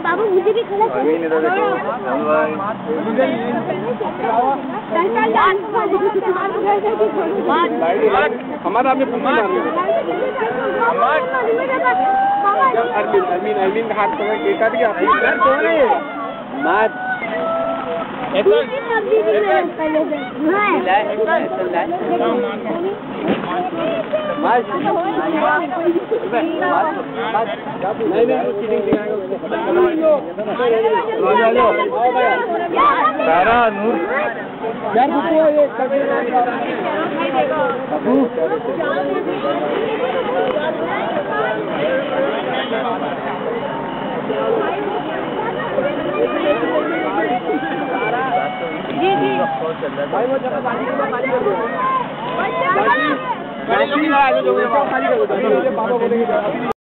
बाबू मुझे भी खड़ा कर हमारा आपने अरमीन का हाथ पकड़ के काट गया मत सारा नूर यार जी जी भाई वो जगह पानी पानी